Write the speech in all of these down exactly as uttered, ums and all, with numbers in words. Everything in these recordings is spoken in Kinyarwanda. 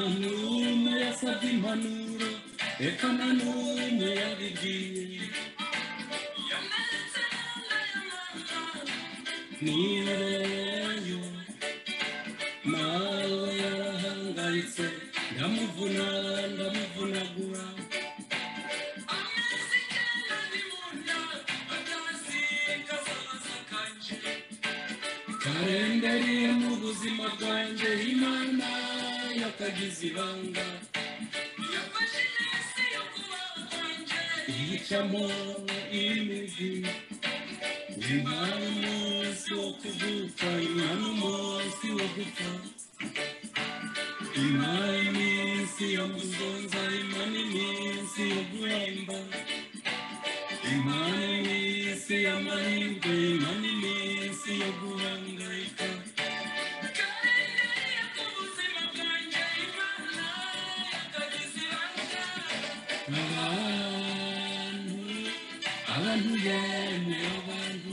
n'umwe yasabye impanuro reka nta n'umwe yabigiye nireyo nawe yarahangayitse ndamuvuna ndamuvunagura karenderiye mu buzima bwanjye imana yakagize ibanga yicamo imizi imana umunsi wo kuvuka imana umunsi wo gupfa imana iminsi yo kuzonza imana iminsi yo guhemba imana iminsi y'amahirwe imana iminsi yo guhangayika abantu abantu yemwe abantu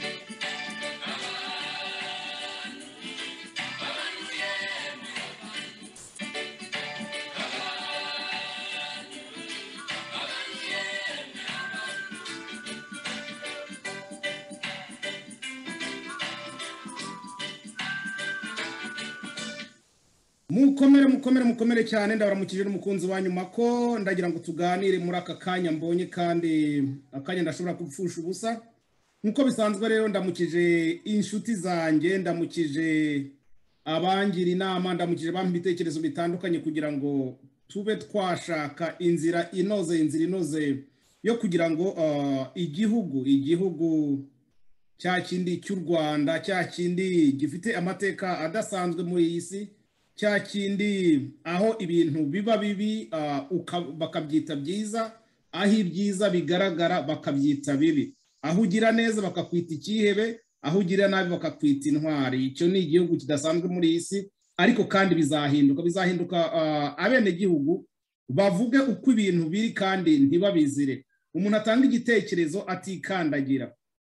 mukomere mukomere mukomere cyane ndabaramukije n'umukunzi wanyu mako ndagira ngo tuganire muri aka kanya mbonye kandi akanya ndashobora kupfusha ubusa nkuko bisanzwe rero ndamukije inshuti zanjye ndamukije abangira inama ndamukije bampa ibitekerezo bitandukanye kugira ngo tube twashaka inzira inoze inzira inoze yo kugira ngo uh, igihugu igihugu cya kindi cy'u Rwanda cya kindi gifite amateka adasanzwe muri iyi si cya kindi aho ibintu biba bibi uh, bakabyita byiza aho ibyiza bigaragara bakabyita bibi aho ugira neza bakakwita ikihebe aho ugira nabi bakakwita intwari icyo ni igihugu kidasanzwe muri iyi si ariko kandi bizahinduka bizahinduka uh, abene gihugu bavuge uko ibintu biri kandi ntibabizire umuntu atanga igitekerezo atikandagira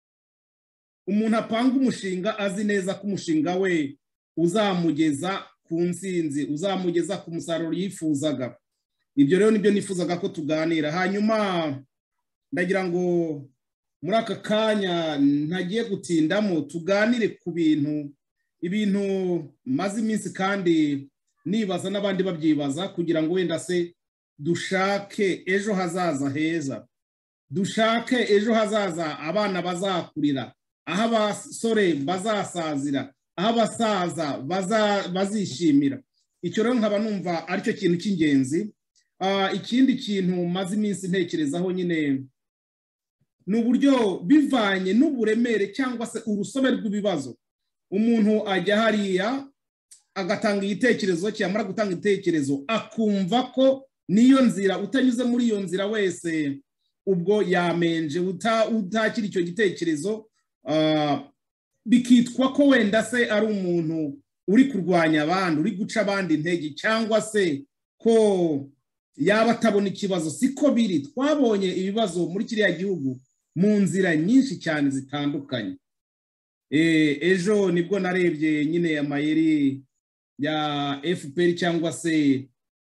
umuntu apanga umushinga azi neza ko umushinga we uzamugeza ku nsinzi uzamugeza ku musaruro yifuzaga ibyo rero nibyo nifuzaga ko tuganira hanyuma ndagira ngo muri aka kanya ntagiye gutindamo tuganire ku bintu ibintu maze iminsi kandi nibaza n'abandi babyibaza kugira ngo wenda se dushake ejo hazaza heza dushake ejo hazaza abana bazakurira aho abasore bazasazira aho abasaza bazishimira icyo rero nkaba numva aricyo kintu cy'ingenzi ikindi kintu maze iminsi ntekerezaho nyine ni uburyo bivanye n'uburemere cyangwa se urusobe rw'ibibazo umuntu ajya hariya agatanga igitekerezo cyamara gutanga igitekerezo akumva ko niyo nzira utanyuze muri iyo nzira wese ubwo yamenje utakira icyo gitekerezo bikitwa ko wenda se ari umuntu uri kurwanya abandi uri guca abandi intege cyangwa se ko yaba atabona ikibazo siko biri twabonye ibibazo muri kiriya gihugu mu nzira nyinshi cyane zitandukanye ejo nibwo narebye nyine amayeri ya F P R cyangwa se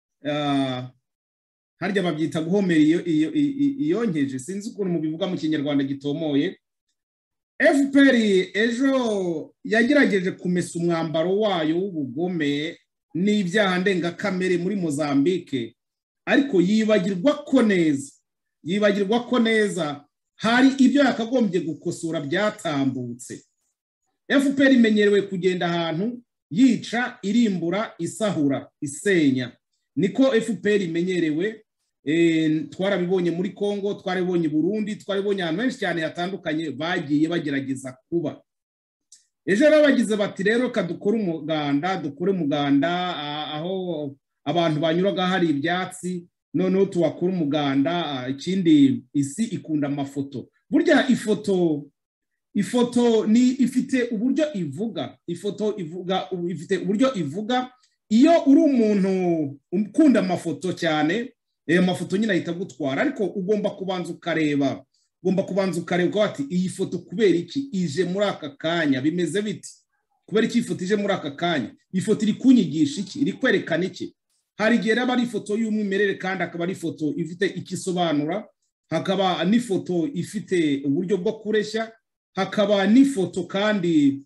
harya babyita guhomera iyonkeje sinzi ukuntu mubivuga mu kinyarwanda gitomoye F P R ejo yagerageje kumesa umwambaro wayo w'ubugome n'ibyaha ndengakamere muri Mozambique ariko yibagirwa ko neza yibagirwa ko neza hari ibyo yakagombye gukosora byatambutse F P R imenyerewe kugenda ahantu yica irimbura isahura isenya niko F P R imenyerewe Eh, twarabibonye muri Kongo twarabibonye Burundi twarabibonye ahantu henshi cyane hatandukanye bagiye bagerageza kuba ejo rero bagize bati rero kadukora umuganda dukore umuganda aho abantu banyuraga hari ibyatsi noneho tuwakora umuganda ikindi isi ikunda amafoto burya ifoto ifoto ni ifite uburyo ivuga ifoto ivuga ifite uburyo ivuga iyo uri umuntu ukunda amafoto cyane eh mafoto nyine ahita gutwara ariko ugomba kubanza ukareba ugomba kubanza ukareba ati iyi foto kubera iki ije muri aka kanya bimeze biti kubera iki ifoto ije muri aka kanya ifoto iri kunyigisha iki iri kwerekana iki hari igihe aba ari ifoto y'umwimerere kandi akaba ari ifoto ifite ikisobanura, hakaba n'ifoto ifite uburyo bwo kureshya, hakaba n'ifoto kandi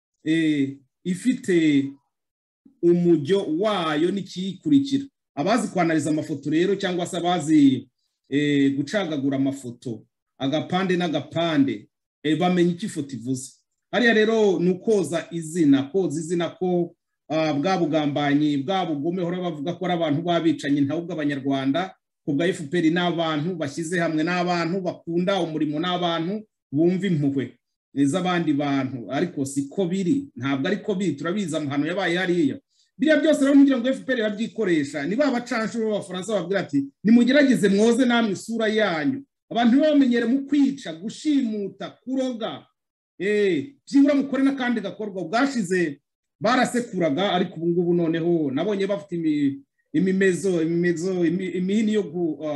ifite umujyo wayo n'ikiyikurikira. Abazi kwanaliza amafoto rero cyangwa se abazi gucagagura amafoto agapande n'agapande bamenye icyo ifoto ivuze. Hariya rero ni ukoza izina, koza izina ko bwa bugambanyi bwa bugome hora bavuga ko ari abantu babicanyi ntahubwo abanyarwanda ku bwa F P R n'abantu bashyize hamwe, n'abantu bakunda umurimo, n'abantu bumva impuhwe z'abandi bantu, ariko siko biri, ntabwo ariko biri, turabiza amahano yabaye hariya. Biriya byose rero ngira ngo F P R irabyikoresha, niba abacanshuro b'Abafaransa babwira ati nimugerageze mwoze namwe isura yanyu, abantu bamenyere mu kwica, gushimuta, kuroga, eh byibura mukore n'akandi gakorwa. Bwashize barasekuraga, ariko ubu ngubu noneho nabonye bafite imimezo imimezo imihini yo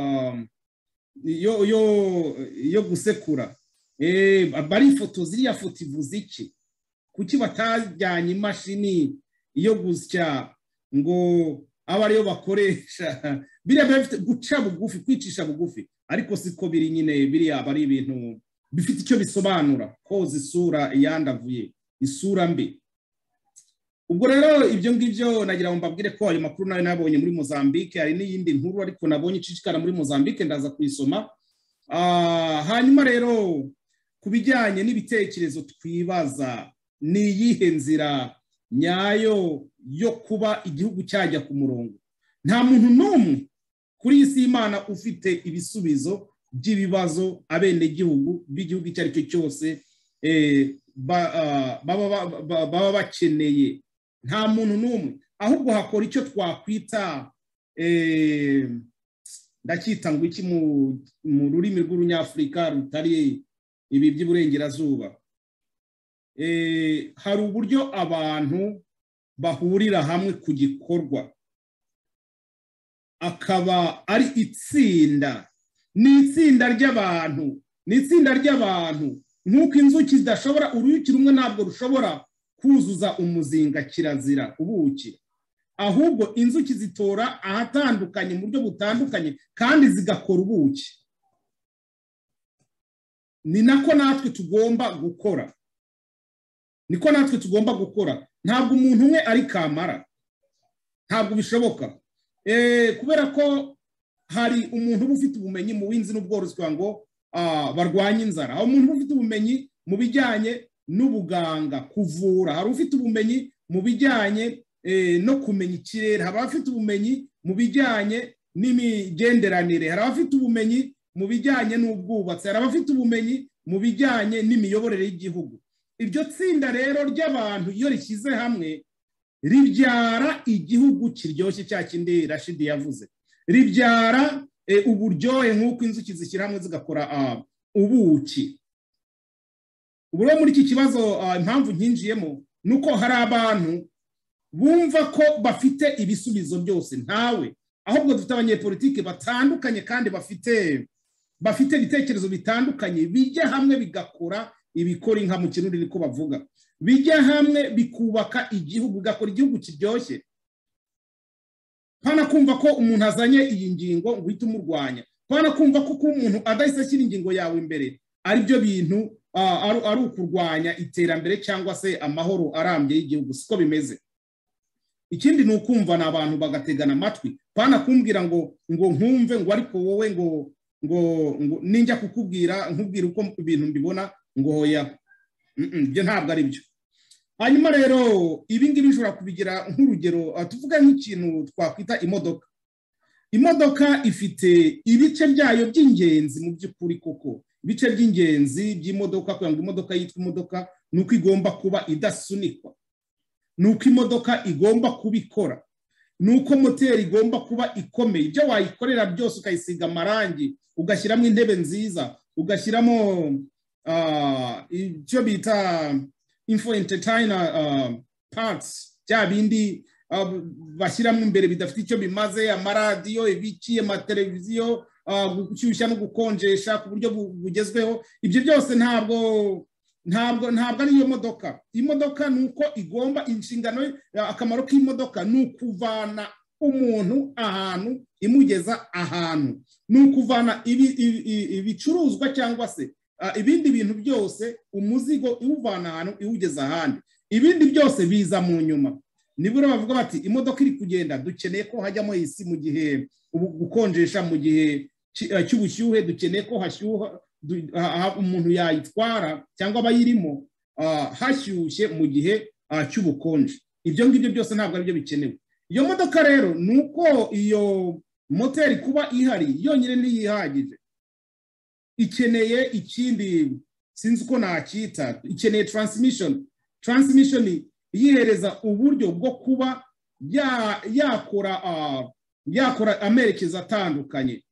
yo yo yo gusekura. Eh bari foto ziriya foto ivuze iki? Kuki batajyanye imashini iyo gusya ngo aba ariyo bakoresha? Biriya bafite guca bugufi, kwicisha bugufi, ariko siko biri nyine. Biriya bari ibintu bifite icyo bisobanura, koza isura yandavuye, isura mbi. Ubwo rero ibyo ngibyo nagira ngo mbabwire ko ayo makuru nayo nabonye muri Mozambique. Hari n'iyindi nkuru ariko nabonye icicikana muri Mozambique, ndaza kuyisoma. Ah hanyuma rero kubijyanye n'ibitekerezo twibaza, ni iyihe nzira nyayo yo kuba igihugu cyajya ku murongo? Nta muntu n'umwe kuri isi y'Imana ufite ibisubizo by'ibibazo abene gihugu b'igihugu icyo ari cyo cyose baba bakeneye. Nta muntu n'umwe, ahubwo hakora icyo twakwita ndacyita ngo iki mu rurimi rw'urunyafurika rutari ibi by'iburengerazuba. Hari uburyo abantu bahurira hamwe ku gikorwa, akaba ari itsinda, ni itsinda ry'abantu, ni itsinda ry'abantu nk'uko inzuki zidashobora, uruyuki rumwe ntabwo rushobora kuzuza umuzinga kirazira ubuki, ahubwo inzuki zitora ahatandukanye mu buryo butandukanye kandi zigakora ubuki. Ni nako natwe tugomba gukora, niko natwe tugomba gukora. Ntabwo umuntu umwe ari kamara, ntabwo bishoboka. Eh kubera ko hari umuntu uba ufite ubumenyi mu buhinzi n'ubworozi kwa ngo barwanya inzara, aho umuntu ufite ubumenyi mu bijyanye n'ubuganga, kuvura, hari ufite ubumenyi mu bijyanye no kumenya ikirere, hari abafite ubumenyi mu bijyanye n'imigenderanire, hari abafite ubumenyi mu bijyanye n'ubwubatsi, hari abafite ubumenyi mu bijyanye n'imiyoborere y'igihugu. Iryo tsinda rero ry'abantu iyo rishyize hamwe ribyara igihugu kiryoshye, cya kindi Rashidi yavuze, ribyara uburyohe nk'uko inzuki zishyira hamwe zigakora ubuki. Ubu rero muri iki kibazo impamvu nkinjiyemo nuko hari abantu bumva ko bafite ibisubizo byose, ntawe, ahubwo dufite abanyepolitike batandukanye kandi bafite bafite ibitekerezo bitandukanye, bijya hamwe bigakora ibikora inka mu Kirundi niko bavuga, bijya hamwe bikubaka igihugu, bigakora igihugu kiryoshye. Pana kumva ko umuntu azanye iyi ngingo ngo uhite umurwanya, pana kumva ko umuntu adahise ashyira ingingo yawe imbere ari byo bintu ari ukurwanya iterambere cyangwa se amahoro arambye y'igihugu. Siko bimeze. Ikindi ni ukumva n'abantu bagategana amatwi, pana kumbwira ngo ngo nkumve ngo ariko wowe ngo ngo ninjya kukubwira nkubwira uko ibintu mbibona ngo hoya, byo ntabwo ari byo. Hanyuma rero ibi ngibi bishobora kubigira nk'urugero, tuvuga nk'ikintu twakwita imodoka. Imodoka ifite ibice byayo by'ingenzi mu by'ukuri koko, ibice by'ingenzi by'imodoka. Kugira ngo imodoka yitwa imodoka nuko igomba kuba idasunikwa, nuko imodoka igomba kubikora, nuko moteri igomba kuba ikomeye. Ibyo wayikorera byose ukayisiga amarangi, ugashyiramo intebe nziza, ugashyiramo icyo bita info entertainer parts, bya bindi bashyiramo imbere bidafite icyo bimaze, amaradiyo, ibiki, amateleviziyo, gushyushya no gukonjesha ku buryo bugezweho. Ibyo byose ntabwo ntabwo ntabwo ari iyo modoka. Imodoka nuko igomba inshingano, akamaro k'imodoka ni ukuvana umuntu ahantu imugeza ahantu, ni ukuvana ibicuruzwa cyangwa se ibindi bintu byose, umuzigo iwuvana ahantu iwugeza ahandi, ibindi byose biza mu nyuma. Nibwo bavuga bati imodoka iri kugenda, dukeneye ko hajyamo isi mu gihe gukonjesha, mu gihe cy'ubushyuhe dukeneye ko hashyuha, umuntu yayitwara cyangwa abayirimo hashyushye mu gihe cy'ubukonje. Ibyo ngibyo byose ntabwo ari byo bikenewe. Iyo modoka rero ni uko iyo moteri kuba ihari yonyine ntiyihagije, ikeneye ikindi, sinzi uko nacyita, ikeneye transmission. Transmission yihereza uburyo bwo kuba yakora yakora amerekezo atandukanye,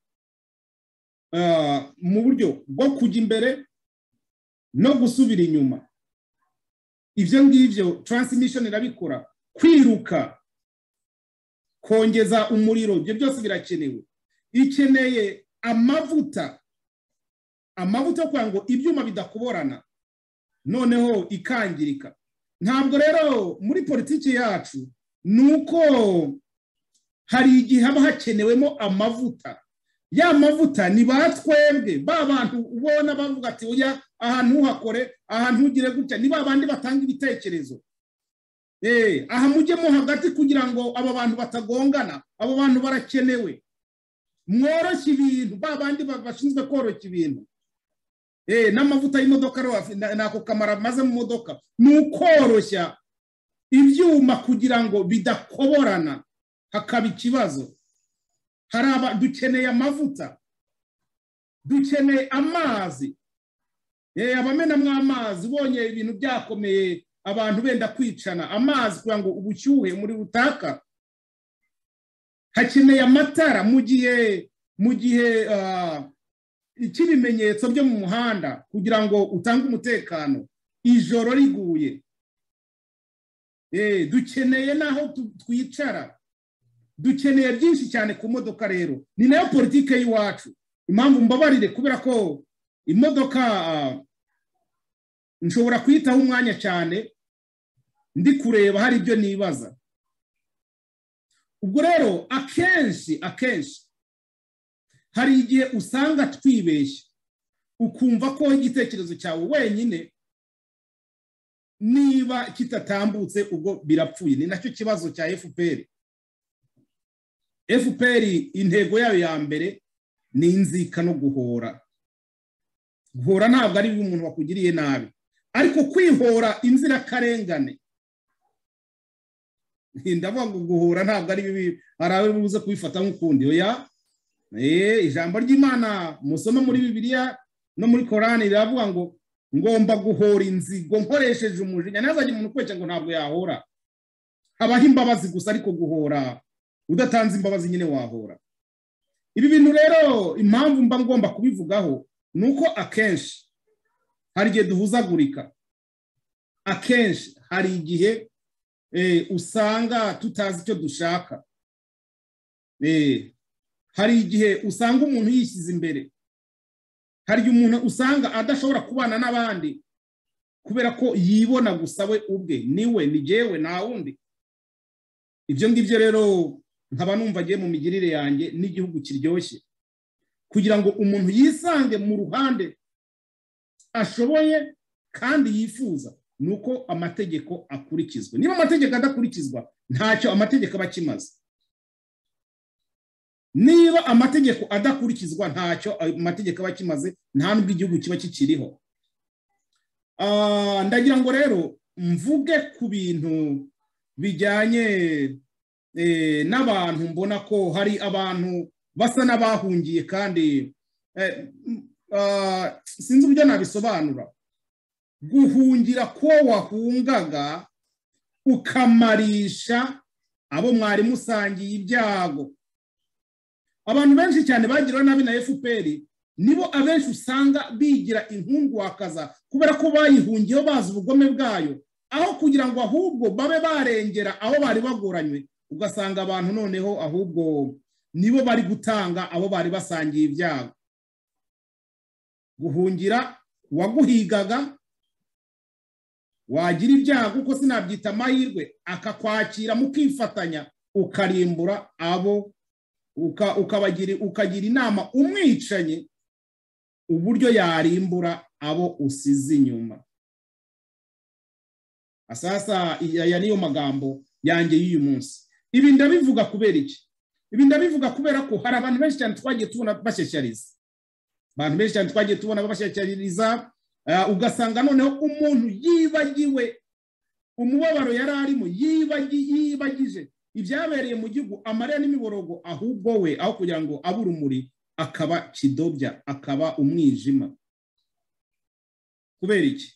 mu buryo bwo kujya imbere no gusubira inyuma. Ibyo ngibyo transmission irabikora. Kwiruka, kongeza umuriro, ibyo byose birakenewe. Ikeneye amavuta, amavuta kugira ngo ibyuma bidakuborana noneho ikangirika. Ntabwo rero muri politiki yacu nuko hari igihe haba hakenewemo amavuta. Ya mavuta ni batwebwe, ba bantu ubona bavuga ati oya ahantu uhakore, ahantu ugire gutya, ni ba bandi batanga ibitekerezo. Eh, aha mujyemo hagati kugira ngo aba bantu batagongana, abo bantu barakenewe. Mworoshye ibintu, ba bandi bashinzwe koroshya ibintu. Eh, n'amavuta y'imodoka nako kamara maze mu modoka ni ukoroshya ibyuma kugira ngo bidakoborana hakaba ikibazo. Haraba dukeneye amavuta, dukeneye amazi. Eh, abamenamwe amazi, ubonye ibintu byakomeye abantu benda kwicana, amazi kugira ngo ubushyuhe muri butaka. Hakeneye amatara mu gihe mu gihe uh, ikibimenyetso byo mu muhanda kugira ngo utange umutekano ijoro riguye. Eh, dukeneye naho twicara, dukeneye byinshi cyane ku modoka. Rero ni nayo politike y'iwacu. Impamvu mbabarire kubera ko imodoka uh, nshobora kwitaho umwanya cyane ndi kureba hari ibyo nibaza. Ubwo rero akenshi akenshi hari igihe usanga twibeshya, ukumva ko igitekerezo cyawe wenyine niba kitatambutse ubwo birapfuye. Ni nacyo kibazo cya F P R. F P R intego yayo ya mbere ni inzika no guhora. Guhora ntabwo ari umuntu wakugiriye nabi, ariko kwihora inzira karengane. Ndavuga ngo guhora ntabwo ari bibi, arawe buze kubifata nk'ukundi. Oya, eh, ijambo ry'Imana musome muri Bibiliya no muri Korani riravuga ngo ngomba guhora inzigo nkoresheje umujinya. Nazaje umuntu kwece ngo ntabwo yahora. Habaho imbabazi gusa, ariko guhora udatanze imbabazi nyine wahora. Ibi bintu rero impamvu mba ngomba kubivugaho nuko akenshi hari igihe duhuzagurika. Akenshi hari igihe eh, usanga tutazi icyo dushaka. Eh, hari igihe usanga umuntu yishyize imbere. Hari umuntu usanga adashobora kubana n'abandi kubera ko yibona gusa we ubwe, niwe ni jewe nta wundi. Ibyo ngibyo rero nkaba numva agiye mu migirire yanjye n'igihugu kiryoshye, kugira ngo umuntu yisange mu ruhande ashoboye kandi yifuza, nuko amategeko akurikizwa. Niba amategeko adakurikizwa ntacyo amategeko aba akimaze. Niba amategeko adakurikizwa ntacyo amategeko aba akimaze, nta nubwo igihugu kiba kikiriho. Uh, ndagira ngo rero mvuge ku bintu bijyanye eh, n'abantu mbona ko hari abantu basa n'abahungiye kandi eh, uh, sinzi uburyo nabisobanura. Guhungira ko wahungaga ukamarisha abo mwari musangiye ibyago. Abantu benshi cyane bagirwa nabi na F P R nibo abenshi usanga bigira inkungu wakaza kubera ko bayihungiyeho bazi ubugome bwayo, aho kugira ngo ahubwo babe barengera aho bari bagoranywe. Ugasanga abantu noneho ahubwo nibo bari gutanga abo bari basangiye ibyago. Guhungira waguhigaga, wagira ibyago uko sinabyita amahirwe, akakwakira mukifatanya ukarimbura abo ukabagira ukagira inama umwicanye uburyo yarimbura abo usize inyuma. Asasa aya niyo magambo yanjye y'uyu munsi. Ibi ndabivuga kubera iki? Ibi ndabivuga kubera ko hari abantu benshi cyane twagiye tubona bashyeshyariza. Abantu benshi cyane twagiye tubona bashyeshyariza, ugasanga noneho umuntu yibagiwe umubabaro yari arimo, yibagije ibyabereye mu gihugu, amarira n'imiborogo, ahubwo we aho kugira ngo abe urumuri akaba kidobya, akaba umwijima. Kubera iki?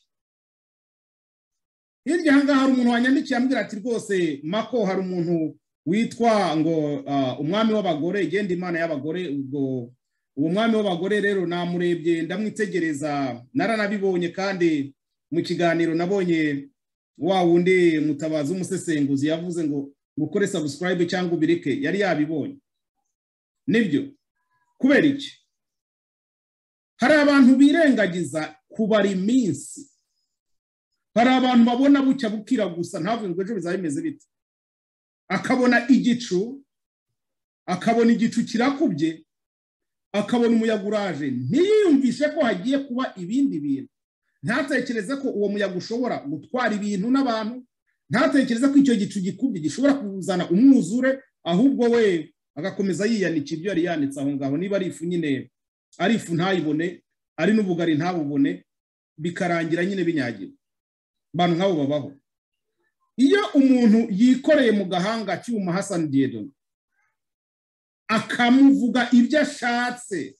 Hirya hanga hari umuntu wanyandikiye ambwira ati rwose Mako, hari umuntu witwa ngo uh, umwami w'abagore, genda imana y'abagore. Ubwo uwo mwami w'abagore rero namurebye ndamwitegereza, naranabibonye kandi mu kiganiro nabonye wa wundi Mutabazi umusesenguzi yavuze ngo gukore subscribe cyangwa ubireke, yari yabibonye. Nibyo. Kubera iki? Hari abantu birengagiza kubara iminsi. Hari abantu babona bucya bukira gusa, ntavuge ngo ejo bizaba bimeze bite. Akabona igicu, akabona igicu kirakubye, akabona umuyaga uraje, ntiyiyumvishe ko hagiye kuba ibindi bintu. Ntatekereze ko uwo muyaga ushobora gutwara ibintu n'abantu, ntatekereze ko icyo gicu gikubye gishobora kuzana umwuzure, ahubwo we agakomeza yiyanikira ibyo yari yanitse aho ngaho. Niba ari ifu nyine, ari ifu ntayibone, ari n'ubugari ntabubone, bikarangira nyine binyagira. Bantu nk'abo babaho. Iyo umuntu yikoreye mu gahanga cyuma Hassan Diedon akamuvuga ibyo ashatse,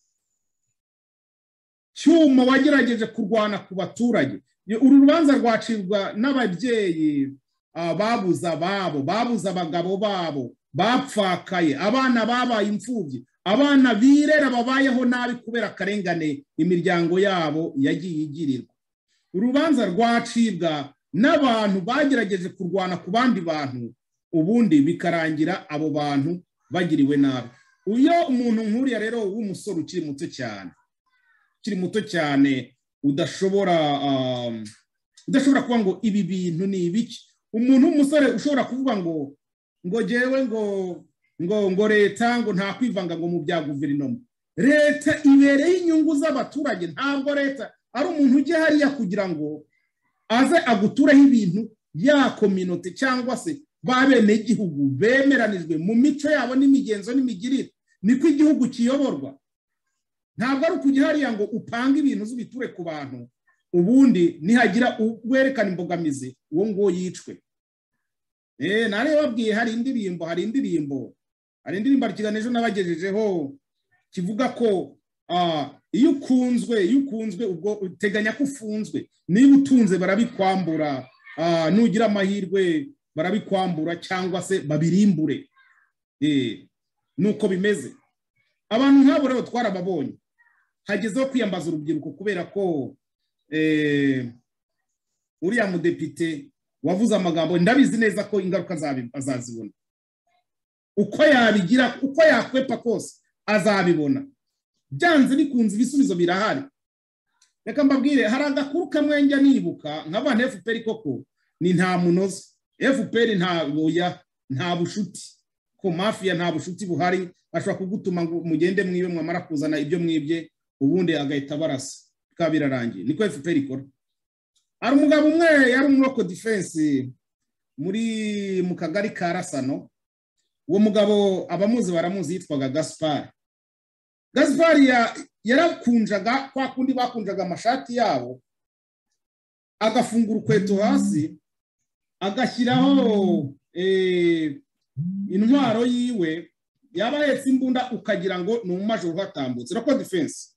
cyuma wagerageje kurwana ku baturage, uru rubanza rwacibwa n'ababyeyi babuza babo, babuza abagabo babo, bapfakaye, abana babaye imfubyi, abana birera babayeho nabi kubera akarengane imiryango yabo yagiye igirirwa. Urubanza rwacibwa n'abantu bagerageje kurwana ku bandi bantu, ubundi bikarangira abo bantu bagiriwe nabi. Uyo umuntu nkuriya rero w'umusore ukiri muto cyane, ukiri muto cyane, udashobora um, udashobora kuvuga ngo ibi bintu ni ibiki. Umuntu w'umusore ushobora kuvuga ngo ngo jewe ngo ngo ngo leta ngo nta kwivanga ngo mu bya guverinoma. Leta ibereye inyungu z'abaturage, ntabwo leta ari umuntu ujye hariya kugira ngo aze aguturaho ibintu ya community cyangwa se babene igihugu bemeranijwe mu mico yabo n'imigenzo n'imigirire. Niko igihugu kiyoborwa. Ntabwo ari ukujya hariya ngo upanga ibintu z'ubiture ku bantu, ubundi nihagira uwerekana imbogamizi uwo ngo yicwe. Eh nare wabwiye hari indirimbo, hari indirimbo, hari indirimbo ikiganiro nabagejejeho kivuga ko ah iyo ukunzwe, iyo ukunzwe ubwo uteganya ko ufunzwe. Niba utunze barabikwambura, ah nugira amahirwe barabikwambura cyangwa se babirimbure. Eh nuko bimeze. Abantu nk'abo rero twarababonye. Hagezeho kwiyambaza urubyiruko kubera ko eh uriya mudepite wavuze amagambo, ndabizi neza ko ingaruka azazibona. Uko yabigira, uko yakwepa kose azabibona. Byanze bikunze ibisubizo birahari. Reka mbabwire, hari agakuru kamwe njya nibuka nk'abantu F P R koko ni nta munozo. F P R nta boya, nta bushuti. Ko mafia nta bushuti buhari, ashobora kugutuma ngo mugende mwibe mwamara kuzana ibyo mwibye, ubundi agahita barasa kabirarangiye. Niko F P R ikora. Ari umugabo umwe yari umuroko defense muri mu kagari ka Rasano. Uwo mugabo abamuzi baramuzi, yitwaga Gaspar. Gaspar ya yarakunjaga kwa kundi bakunjaga amashati yabo, agafungura ukweto hasi, agashyiraho eh intwaro yiwe, yaba yetse imbunda ukagira ngo ni umumajoro hatambutse. Rako defense.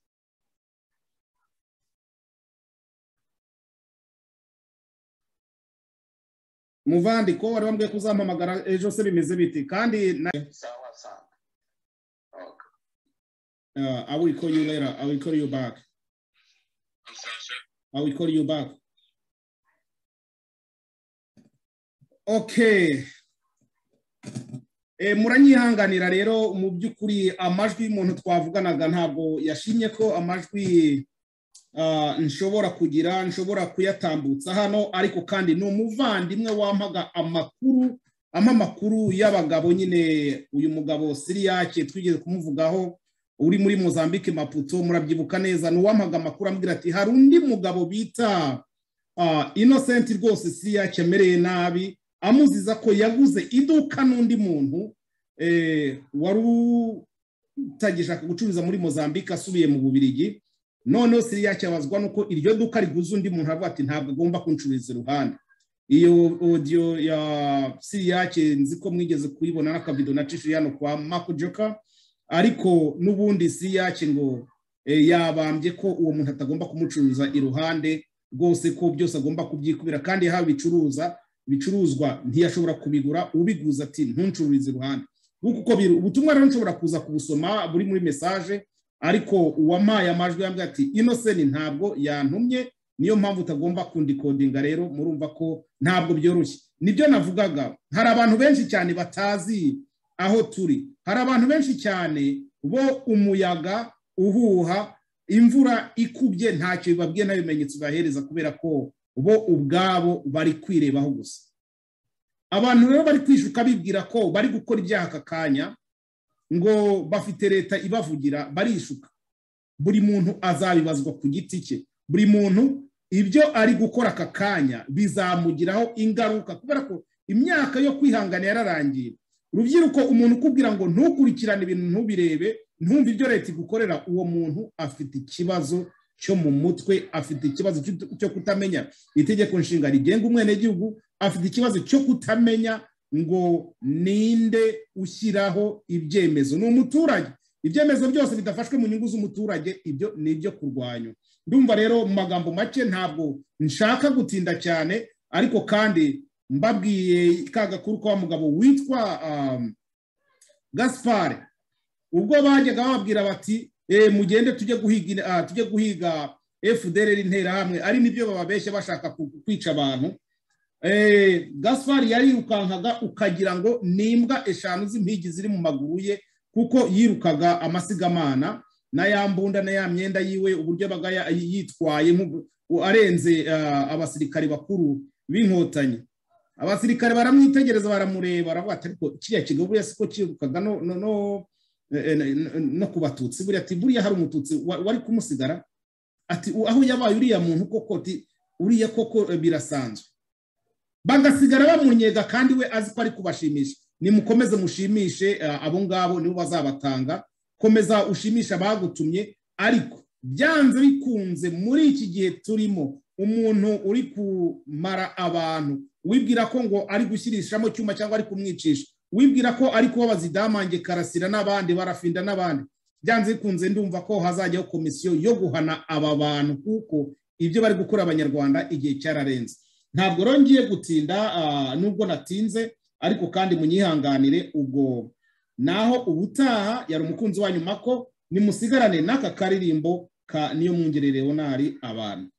Muvandi ko wari wambwiye kuzampamagara ejo se bimeze biti kandi na sawa sawa. Okay. Uh, I will call you later. I will call you back. I'm sorry, sir. I will call you back. Okay. Eh muranyihanganira rero mu byukuri amajwi y'umuntu twavuganaga ntabwo yashimye ko amajwi uh, nshobora kugira, nshobora kuyatambutsa hano, ariko kandi no muvandimwe wampaga amakuru ama makuru y'abagabo nyine uyu mugabo Siriyake twigeze kumuvugaho uri muri Mozambique Maputo murabyibuka neza nuwampaga makuru ambwira ati hari undi mugabo bita uh, Innocent rwose Siriyake mereye nabi amuziza ko yaguze iduka n'undi muntu eh wari utagishaka gucuruza muri Mozambique asubiye mu Bubirigi none Siriyake abazwa nuko iryo duka riguze undi muntu avuga ati ntabwo agomba kuncururiza iruhande. Iyo audio ya Siriyake nziko mwigeze kuyibona n'akavido nacishiye hano kwa Marco Joka ariko nubundi Siriyake ngo e, yabambye ko uwo muntu atagomba kumucuruza iruhande rwose ko byose agomba kubyikubira kandi ha bicuruza bicuruzwa ntiyashobora kubigura ubiguza ati ntuncururize iruhande kuko ubutumwa rero nshobora kuza kubusoma buri muri message ariko uwamaye amajwi yambye ati Innocent ntabwo yantumye niyo mpamvu utagomba kundikodinga rero murumva ko ntabwo byoroshye nibyo navugaga hari abantu benshi cyane batazi aho turi hari abantu benshi cyane bo umuyaga uhuha imvura ikubye ntacyo bibabwiye nabimenyetso bahereza kubera ko bo ubwabo bari kwirebaho gusa. Abantu rero bari kwishuka bibwira ko bari gukora ibyaha kakanya ngo bafite leta ibavugira barishuka. Buri muntu azabibazwa ku giti cye, buri muntu ibyo ari gukora kakanya bizamugiraho ingaruka kubera ko imyaka yo kwihangana yararangiye. Urubyiruko umuntu kubwira ngo ntukurikirane ibintu ntubirebe ntumva ibyo leta igukorera uwo muntu afite ikibazo cyo mu mutwe, afite ikibazo cyo kutamenya itegeko nshinga rigenga umwene gihugu, afite ikibazo cyo kutamenya ngo ninde ushyiraho ibyemezo ni umuturage. Ibyemezo byose bidafashwe mu nyungu z'umuturage ibyo ni ibyo kurwanya. Ndumva rero mu magambo make ntabwo nshaka gutinda cyane ariko kandi mbabwiye kagakuru kwa mugabo witwa um, Gaspard ubwo bajyaga bababwira bati eh mugende tujye guhiga uh, tujye guhiga F D L R intera hamwe ari nibyo bababeshya bashaka kwica abantu. Eh Gaspard yari ukankaga ukagira ngo nimbwa eshanu z'impigi ziri mu maguru ye kuko yirukaga amasigamana na yambunda na ya myenda yiwe uburyo bagaya yitwaye arenze uh, abasirikari bakuru b'inkotanyi. Abasirikare baramwitegereza baramureba baravuga ati ariko kiriya kigabo yasiko kirukaga no no no, no kubatutsi buri ati buriya hari umututsi wari kumusigara ati aho yabaye uriya muntu koko ati uriya koko birasanzwe. Bagasigara bamunyega kandi we azi ko ari kubashimisha. Ni mukomeze mushimishe uh, abo ngabo nibo bazabatanga, komeza ushimisha bagutumye ariko byanze bikunze muri iki gihe turimo umuntu uri kumara abantu wibwira ko ngo ari gushyirishamo cyuma cyangwa ari kumwicisha, wibwira ko ari kubabaza idamange Karasira n'abandi barafinda n'abandi, byanze bikunze ndumva ko hazajyaho komisiyo yo guhana aba bantu kuko ibyo bari gukora abanyarwanda igihe cyararenze. Ntabwo rongiye gutinda uh, nubwo natinze ariko kandi munyihanganire ubwo naho ubutaha yari umukunzi wanyu Mako nimusigarane n'aka karirimbo ka niyo mwongerere Leonari abantu.